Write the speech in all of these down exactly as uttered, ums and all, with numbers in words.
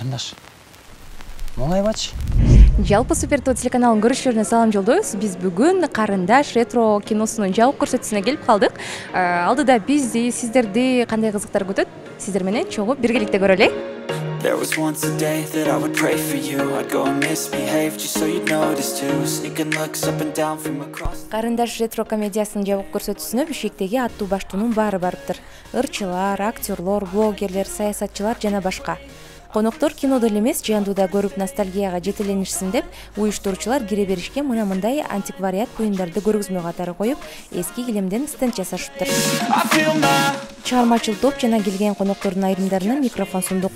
Карындаш. Моңайбачы. Жалпы Супертоо телеканалын көрүүчүлөрүнө салам жолдойбуз. Биз бүгүн Карындаш ретро киносунун жабык көрсөтүүсүнө келип калдык. Алдыда бизди, сиздерди кандай кызыктар күтөт? Сиздер менен чогуу биргеликте көрөлү. There was once a day that I would pray for you. I'd go and misbehave just so you'd notice too. Sneaking looks up and down from across. Карындаш ретро комедиясынын жабык көрсөтүүсүнө Бишкектеги аттуу баштуунун баары барыптыр. Ырчылар, актерлор, блогерлер, саясатчылар жана башка. Коноктор кинодо эле эмес, жыяндууда көрүп ностальгияга жетеленишсин деп, уюштуруучулар кире беришке мына мындай антиквариат буюмдарды көргөзмө катары коюп, эски килемден стенд жасашыптыр. Чыгармачыл топ жана келген коноктордун айрымдарына микрофон сундук.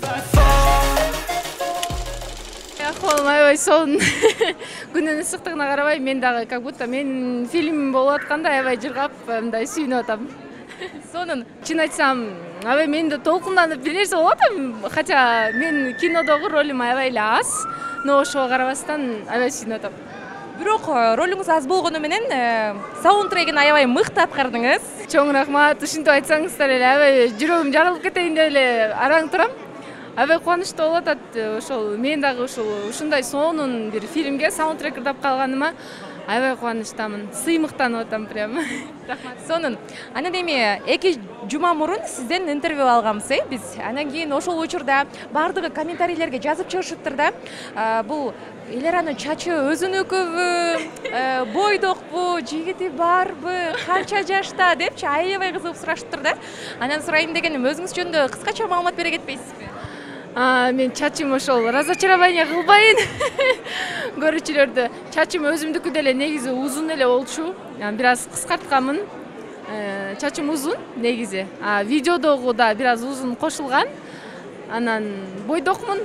Ахвалым аябай сонун. Күнүнүн ысыктыгына карабай, мен дагы как будто мен фильм болуп атканда аябай жыргап, мындай сүйүнүп атам. Сонун, чын айтсам, аябай мен да толкунданып билерсе болот, хотя мен кинодогу ролум аябай эле аз, но ошого карабастан аябай сүйүнүп атам. Бирок ролуңуз аз болгону менен саундтрегин аябай мыкты аткардыңыз. Чоң рахмат, ушинтип айтсаңыздар эле аябай жүрөгүм жарылып кетейин деп эле араң турам. Аябай кубанычтуу болуп атат. Ошол мен дагы ушул ушундай сонун бир фильмге саундтрек ырдап калганыма аябай кубанычтамын. Сыймыктанып атам прям. Рахмат. Сонун. Анан эми эки жума мурун сизден интервью алганбыз, э, биз. Анан кийин ошол учурда бардыгы комментарийлерге жазып чыгышыптыр да. Бул Элеранын чачы өзүнүкүбү, бойдокпу, жигити барбы, канча жашта депчи аябай кызыгып сурашыптыр да. Анан сурайын дегеним, өзүңүз жөнүндө кыскача маалымат бере кетпейсизби? Мен чачым ошол разочарование кылбайын. Көрүүчүлөрдү. Чачым өзүмдүкү деле негизи узун эле болчу. Бир аз кыскартканмын. Чачым узун негизи. А видеодогу да бир аз узун кошулган. Анан бойдокмун.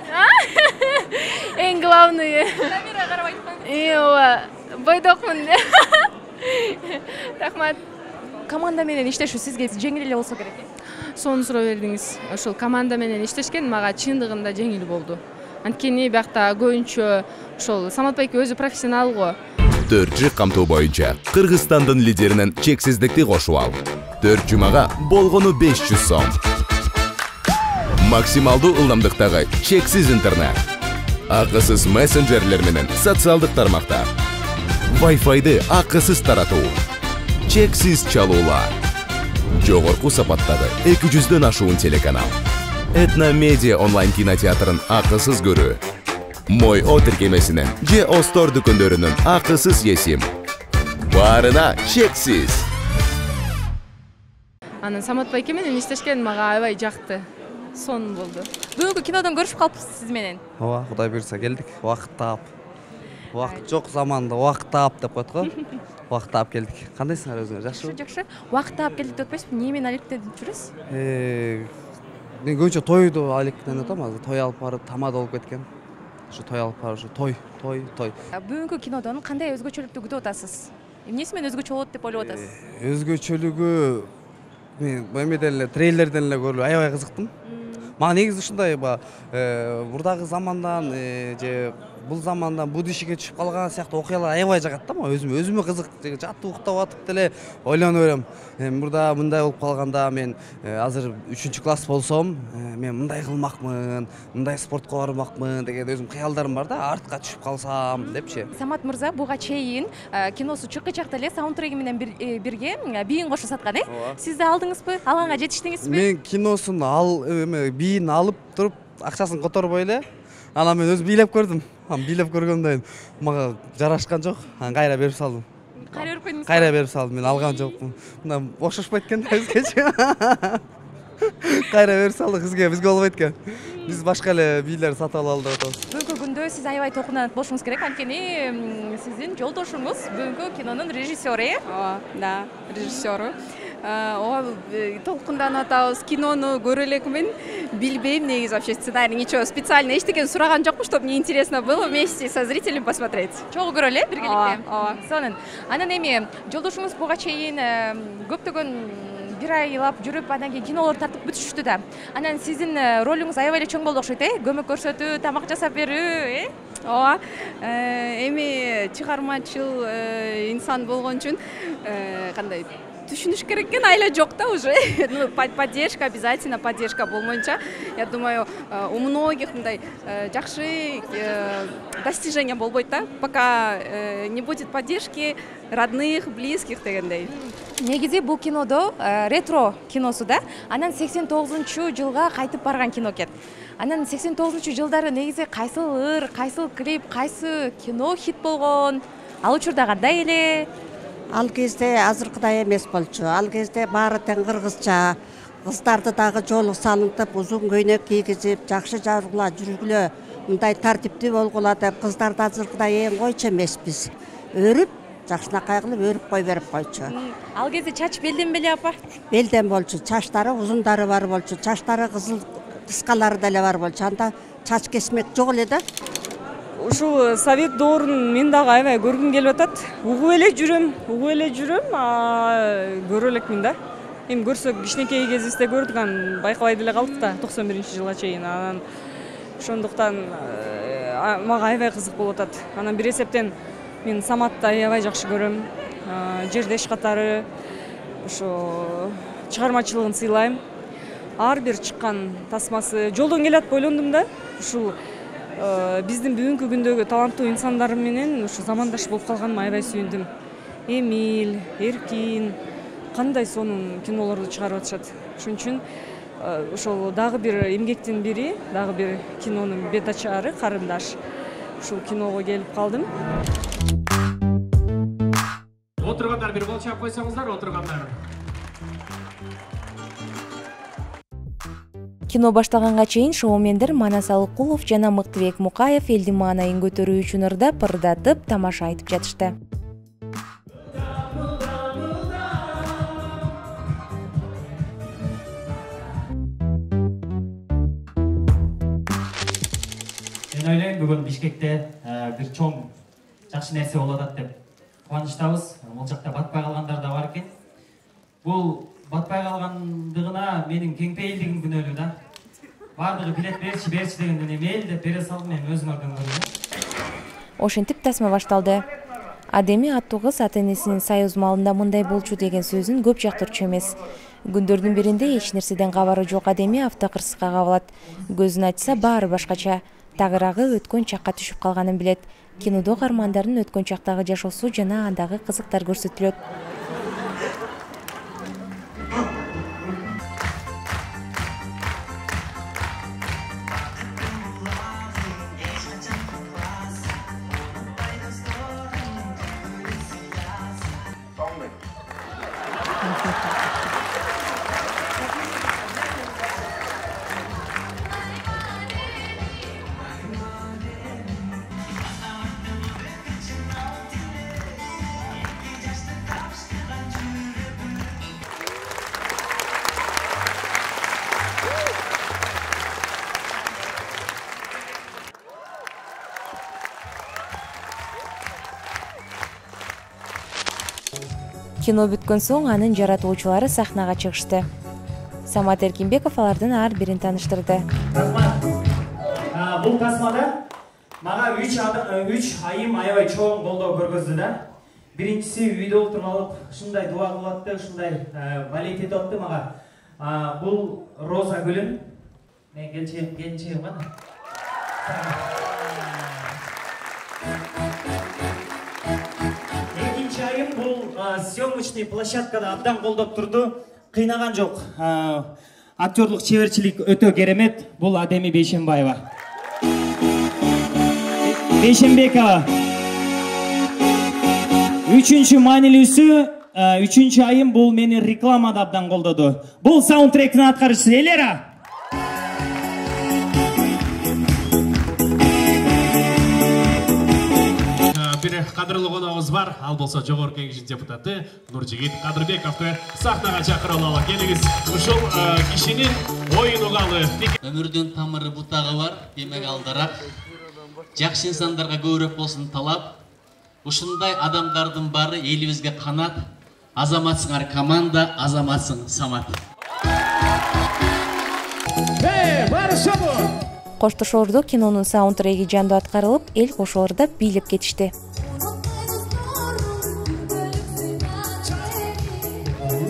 Эң главный. Камера карабайт койгуз. Ооба, бойдокмун. Рахмат. Команда менен иштешүү сизге жеңил эле болсо керек, э? Сонун суроо бердиңиз. Ошол команда менен иштешкен мага чындыгында жеңил болду. Анткени биякта көбүнчө ошол Самат байке өзү профессионал го. төрт жыл камтуу боюнча Кыргызстандын лидеринен чексиздикти кошуп ал. төрт жумага болгону беш жүз сом. Максималдуу ылдамдыктагы чексиз интернет. Акысыз мессенджерлер менен социалдык тармактар. Wi-Fi'ды акысыз таратуу. Чексиз чалуулар. Жогорку сапаттагы эки жүздөн ашуун телеканал. Этно медиа онлайн кинотеатрын акысыз көрүү. Мой о тиркемесинен же Остор дүкөндөрүнүн акысыз есим. Баарына чексиз. Анан Самат байке менен иштешкен мага аябай жакты. Сонун болду. Бүгүнкү кинодон көрүшүп калыпсыз сиз менен. Ооба, Кудай буйрса келдик. Убакыт таап. Убакыт жок заманда убакыт таап деп коет го. Убакыт таап келдик. Кандайсыңар өзүңөр? Жакшыбы? Жакшы. Убакыт таап келдик деп атпайсызбы? Эмне менен алектенип жүрөсүз? Э, мен көбүнчө тойду алектенип атам. Азыр той алып барып тамада болуп кеткен. Ошо той алып барып, ошо той, той, той. Бүгүнкү кинодон кандай өзгөчөлүктү күтүп атасыз? Эмнеси менен өзгөчө болот деп ойлоп атасыз? Өзгөчөлүгү мен эмеден эле трейлерден эле көрүп аябай кызыктым. Мага негизи ушундай мурдагы замандан же бул замандан будущийге түшүп калган сыяктуу окуялар аябай жагат да. Өзүм өзүмө кызык. Жатып уктап атып деле ойлонуп берем. Мурда мындай болуп калганда мен азыр үчүнчү класс болсом, мен мындай кылмакмын, мындай спортко бармакмын деген өзүм кыялдарым бар да. Артка түшүп калсам депчи. Самат мырза буга чейин киносу чыккы чакта эле саундтреги менен бирге бийин кошуп саткан, э? Сиз да алдыңызбы? Алганга жетиштиңизби? Мен киносун ал эме бийин алып туруп, акчасын которбой эле, анан мен өзүм бийлеп көрдүм. Анан бийлеп көргөндөн мага жарашкан жок. Анан кайра берип салдым. Кайра берип койдуңуз? Кайра берип салдым. Мен алган жокмун. Мындан окшошпойт экен да бизгечи. Кайра берип салдык бизге, бизге болбойт экен. Биз башка эле бийлер сатып алалы деп атабыз. Бүгүнкү күндө сиз аябай толкунданып болушуңуз керек, анткени сиздин жолдошуңуз бүгүнкү кинонун режиссеру, э? Ооба, да, режиссеру. Ооба, толкунданып атабыз. Кинону көрө элекмин, билбейм негизи вообще сценарий ничего специально эчтекен сураган жокмун, чтобы мне интересно было вместе со зрителем посмотреть. Чогуу көрөлү, э, биргеликте. Ооба. Сонун. Анан эми жолдошуңуз буга чейин көптөгөн бир айлап жүрүп, анан кийин кинолор тартып бүтүшүптү да. Анан сиздин ролуңуз аябай эле чоң болду окшойт, э? Көмөк көрсөтүү, тамак жасап берүү, э? Ооба. Эми чыгармачыл инсан болгон үчүн кандай түшүнүш керек экен, айла жок да уже. Ну, поддержка, обязательно поддержка болмойнча, я думаю, у многих мындай жакшы достижение болбойт да, пока не будет поддержки родных, близких дегендей. Негизи бул кинодо ретро киносу да, анан сексен тогузунчу жылга кайтып барган кино экен. Анан сексен тогузунчу жылдары негизи кайсыл ыр, кайсыл клип, кайсы кино хит болгон? Ал учурда кандай эле? Ал кезде азыркыдай эмес болчу. Ал кезде баары тең кыргызча. Кыздарды дагы жолу салынтып, узун көйнөк кийгизип, жакшы жаргыла жүргүлө, мындай тартиптүү болгула деп кыздарды азыркыдай эң койчу эмеспиз. Өрүп, жакшынакай кылып өрүп кой берип койчу. Ал кезде чач белден беле апа? Белден болчу. Чачтары узундары бар болчу. Чачтары кызыл кыскалары деле бар болчу. Анда чач кесмек жок эле да. Ушул совет доорун мен дагы аябай көргүм келип атат. Угуп эле жүрөм, угуп эле жүрөм, көрө элекмин да. Эми көрсөк кичинекей кезибизде көрдүк, анан байкабай деле калдык да токсон биринчи жылга чейин. Анан ошондуктан мага аябай кызык болуп атат. Анан бир эсептен мен Саматты аябай жакшы көрөм. Жердеш катары ошо чыгармачылыгын сыйлайм. Ар бир чыккан тасмасы жолдон келат ойлондум да. Ушул биздин бүгүнкү күндөгү таланттуу инсандар менен ушу замандаш болуп калганыма аябай сүйүндүм. Эмил, Эркин кандай сонун кинолорду чыгарып атышат. Ошон үчүн ошол дагы бир эмгектин бири, дагы бир кинонун бет ачары, карындаш. Ушул киного келип калдым. Отургандар бир кол чаап койсоңуздар, отургандар. Кино башталганга чейин шоумендер Манас Алыкулов жана Мыктыбек Мукаев элдин маанайын көтөрүү үчүн ырдап, ырдатып, тамаша айтып жатышты. Мен ойлойм бүгүн Бишкекте бир чоң жакшы нерсе болуп атат деп кубанычтабыз. Бул жакта батпай калгандар да бар экен. Бул батпай калгандыгына менин кеңпейилдигим күнөөлүү да. Бардыгы билет берчи, берчи дегенден эми эл деп бере салдым, мен өзүңөрдөн көрдүм. Ошентип тасма башталды. Адеми аттуу кыз ата-энесинин союз малында мындай болчу деген сөзүн көп жактырчу эмес. Күндөрдүн биринде эч нерседен кабары жок Адеми автокырсыкка кабылат. Көзүн ачса баары башкача. Тагыраагы өткөн чакка түшүп калганын билет. Кинодо каармандардын өткөн чактагы жашоосу жана андагы кызыктар көрсөтүлөт. Кино бүткөн соң анын жаратуучулары сахнага чыгышты. Самат Эркинбеков алардын ар бирин тааныштырды. Бул тасмада мага үч айым аябай чоң колдоо көргөздү да. Биринчиси үйдө отуруп алып, ушундай дуа кылып атты, ушундай балет этип атты мага. Бул роза гүлүм. Мен келчегим, келчегим кана. Экинчи айым бул съемочный площадкада абдан колдоп турду. Кыйнаган жок. Актерлук чеберчилик өтө керемет. Бул Адеми Бейшенбаева. Бейшенбекова. Үчүнчү маанилүүсү, үчүнчү айым бул мени рекламада абдан колдоду. Бул саундтректин аткарчысы Элера. Бир кадырлуу коногубуз бар, ал болсо жогорку кеңештин депутаты Нуржигит Кадырбековду сахнага чакырып алалы. Келиңиз, ушул кишинин оюн угалы. Өмүрдүн тамыры бутагы бар, демек алдараак. Жакшы инсандарга көбүрөөк болсун талап. Ушундай адамдардын баары элибизге канат. Азаматсыңар команда, азаматсың Самат. Коштошоордо кинонун саундтреги жандуу аткарылып, эл кошолордо бийлеп кетишти.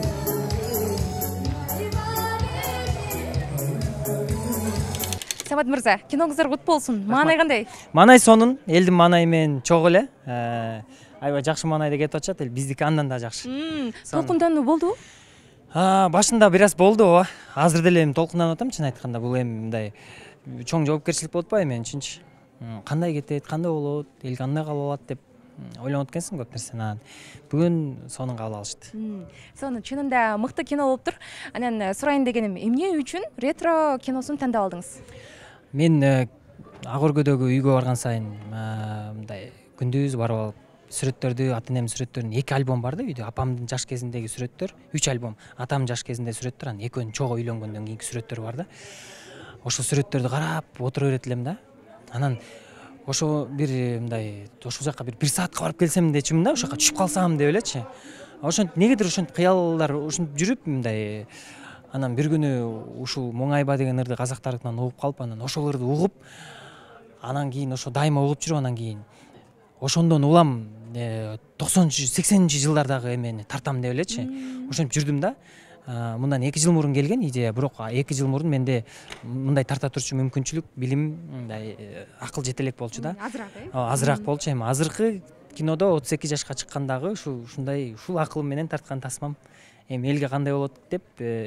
Самат мырза, киноңуздар кут болсун. Маанай кандай? Маанай сонун, элдин маанайы менен чогуу эле. Аябай жакшы маанайда кетип атышат, эл биздики андан да жакшы. Толкундануу болдубу? Башында бир аз болду, ооба. Азыр деле эми толкунданып атам, чын айтканда. Бул эми мындай чоң жоопкерчилик болуп атпайбы мен үчүнчү? Кандай кетет, кандай болот, эл кандай кабыл алат деп ойлонуп аткансың көп нерсени. Анан бүгүн сонун кабыл алышты. Сонун чынында мыкты кино болуптур. Анан сурайын дегеним, эмне үчүн ретро киносун тандап алдыңыз? Мен ак өргөдөгү үйгө барган сайын мындай күндүз барып алып сүрөттөрдү, ата энемдин сүрөттөрүн эки альбом бар да үйдө. Апамдын жаш кезиндеги сүрөттөр, үч альбом. Атамдын жаш кезиндеги сүрөттөр, анан экөөнүн чогуу үйлөнгөндөн кийинки сүрөттөрү бар да. Ошол сүрөттөрдү карап отура берет элем да. Анан ошо бир мындай ошол жака бир бир саатка барып келсем дечимин да, ошол жака түшүп калсам деп элечи. Ошентип негедир ошентип кыялдар ушинтип жүрүп мындай анан бир күнү ушул Моңайба деген ырды казактардыкынан угуп калып, анан ошол ырды угуп, анан кийин ошо дайыма угуп жүрүп, анан кийин ошондон улам токсонунчу сексенинчи жылдардагы эмени тартам деп элечи. Ошентип жүрдүм да. Мындан эки жыл мурун келген идея, бирок эки жыл мурун менде мындай тарта турчу мүмкүнчүлүк, билим, мындай акыл жете элек болчу да. Азыраак, э? Азыраак болчу. Эми азыркы кинодо отуз эки жашка чыккандагы ушул ушундай ушул акылым менен тарткан тасмам эми элге кандай болот деп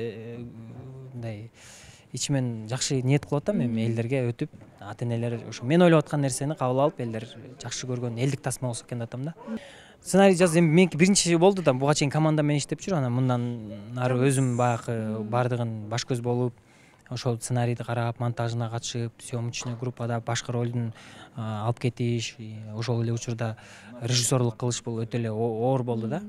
мындай ичимен жакшы ниет кылып атам, эми элдерге өтүп, ата энелер ошо мен ойлоп аткан нерсени кабыл алып, элдер жакшы көргөн элдик тасма болсо экен деп атам да. Сценарий жаз эми меники биринчи болду да, буга чейин команда менен иштеп жүрүп, анан мындан ары өзүм баягы бардыгын баш көз болуп, ошол сценарийди карап, монтажына катышып, съемочный группада башкы ролдун алып кетиш, ошол эле учурда режиссерлук кылыш бул өтө эле оор болду да.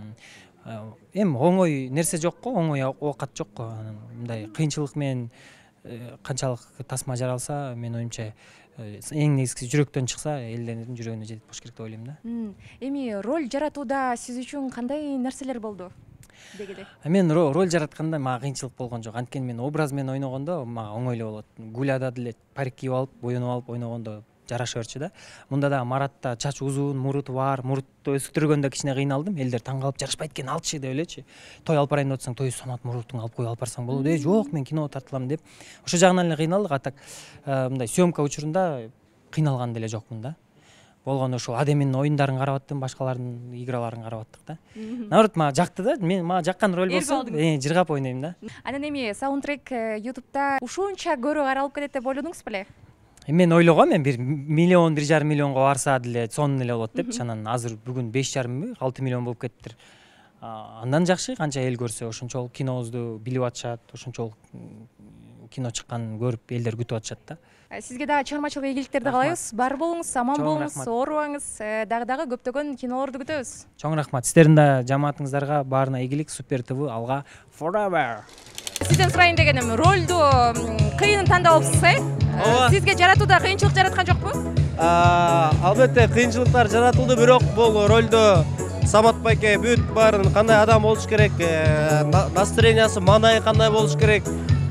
Эми оңой нерсе жок го, оңой оокат жок го. Мындай кыйынчылык менен канчалык тасма жаралса, мен оюмча эң негизгиси жүрөктөн чыкса, элдердин жүрөгүнө жетет болуш керек деп ойлойм да. Эми роль жаратууда сиз үчүн кандай нерселер болду? Дегеле. Мен роль жаратканда мага кыйынчылык болгон жок. Анткени мен образ менен ойногондо мага оңой эле болот. Гуляда деле парик кийип алып, боенуп алып ойногондо жараша берчү да. Мында да Маратта чач узун, муруту бар, мурутты өстүргөндө кичине кыйналдым. Элдер таң калып жарашпайт экен, алчы деп элечи. Той алып барайын деп атсаң, той Самат мурутуңду алып коюп алып барсаң болот. Э, жок, мен киного тартылам деп. Ошо жагынан эле кыйналдык. А так мындай съемка учурунда кыйналган деле жокмун да. Болгону ошо Адеминин оюндарын карап аттым, башкалардын играларын карап аттык да. Наоборот, мага жакты да. Мен мага жаккан роль болсо, жыргап ойнойм да. Анан эми саундтрек YouTube'да ушунча көрө каралып кетет деп ойлодуңуз беле? Мен ойлогом, мен бир миллион, бир жарым миллионго барса деле сонун эле болот депчи. Анан азыр бүгүн беш жарымбы, алты миллион болуп кеттир. Андан жакшы канча эл көрсө, ошончолук кинобузду билип атышат, ошончолук кино чыкканын көрүп элдер күтүп атышат да. Сизге дагы чыгармачылык ийгиликтерди каалайбыз. Бар болуңуз, аман болуңуз, оорубаңыз. Дагы дагы көптөгөн кинолорду күтөбүз. Чоң рахмат. Сиздердин да жамаатыңыздарга баарына ийгилик. Супер ТВ алга forever. Сизден сурайын дегеним, ролду кыйын тандап алыпсыз, э? Сизге жаратууда кыйынчылык жараткан жокпу? Албетте кыйынчылыктар жаратылды, бирок бул ролду Самат байке бүт баарын кандай адам болуш керек, настроениясы, маанайы кандай болуш керек,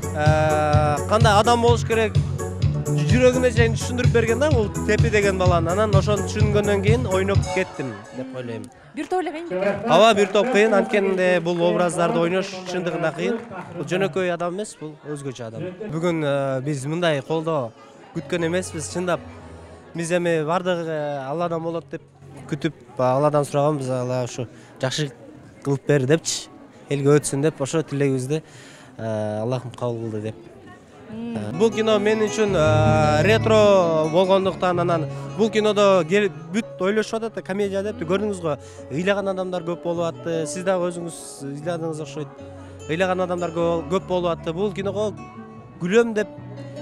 кандай адам болуш керек, жүрөгүнө чейин түшүндүрүп берген да, бул Тепи деген баланы. Анан ошону түшүнгөндөн кийин ойноп кеттим деп ойлойм. Бир топ эле кыйын беле? Ооба, бир топ кыйын, анткени бул образдарды ойнош чындыгында кыйын. Бул жөнөкөй адам эмес, бул өзгөчө адам. Бүгүн биз мындай колдоо күткөн эмеспиз, чындап. Биз эми бардыгы Алладан болот деп күтүп, Алладан сураганбыз, Алла ушу жакшы кылып бер депчи, элге өтсүн деп, ошо тилегибизди Аллахым кабыл кылды деп. Бул кино мен үчүн ретро болгондуктан, анан бул кинодо бүт ойлошуп атат, комедия деп көрдүңүз го, ыйлаган адамдар көп болуп атты. Сиз дагы өзүңүз ыйладыңыз окшойт. Ыйлаган адамдар көп болуп атты. Бул киного күлөм деп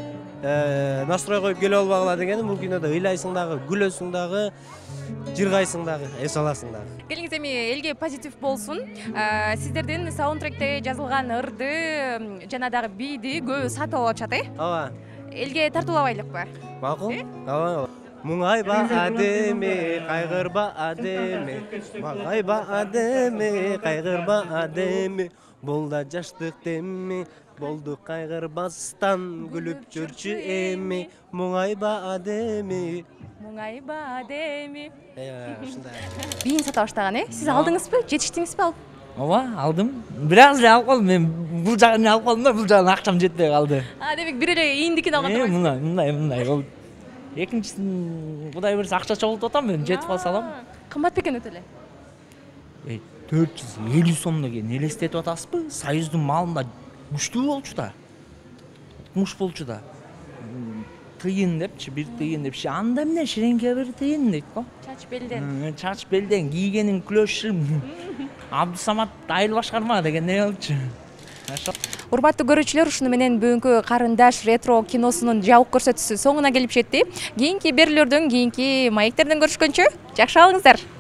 настрой коюп келе албагыла дегеним, бул кинодо ыйлайсың дагы, күлөсүң дагы, жыргайсың дагы, эс аласың дагы. Келиңиз эми элге позитив болсун. Сиздердин саундтректе жазылган ырды жана дагы бийди көбү сатып алып атышат, э? Ооба. Элге тартуулабайлыкпы? Макул. Ооба. Муңайба адеми, кайгырба адеми, муңайба адеми, кайгырба адеми, бул да жаштык теми, болду кайгырбастан, күлүп жүрчү эми, муңайба адеми. Муңайба адеми. Ушундай. Бийин сата баштаган, э? Сиз алдыңызбы, жетиштиңизби алып? ооба алдым, бир аз эле алып калдым. Мен бул жагын алып калдым да, бул жагына акчам жетпей калды. А демек бир эле ийиндикин алган турбайсыз? Мындай, мындай, мындай болду. Экинчисин Кудай буйруса акча чогултуп атам, мен жетип калса алам. Кымбат бекен өтө эле. Эй, төрт жүз элүү сомдо экен, элестетип атасызбы? Союздун малында күчтүү болчу да. Муш болчу да. Тыйын депчи, бир тыйын депчи. Анда эмне ширеңке бир тыйын дейт го. Чач белден. Чач белден кийгенин клөшүм. Абдусамат айыл башкарма деген не болчу? Урматтуу көрүүчүлөр, ушуну менен бүгүнкү Карындаш ретро киносунун жабык көрсөтүүсү соңуна келип жетти. Кийинки берүүлөрдөн, кийинки маектерден көрүшкөнчө жакшы калыңыздар.